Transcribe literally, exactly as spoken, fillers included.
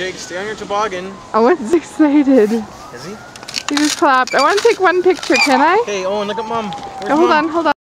Jake. Stay on your toboggan. Owen's excited. Is he? He just clapped. I want to take one picture, can I? Hey, Owen, look at Mom. Where's Oh, hold Mom? on, hold on.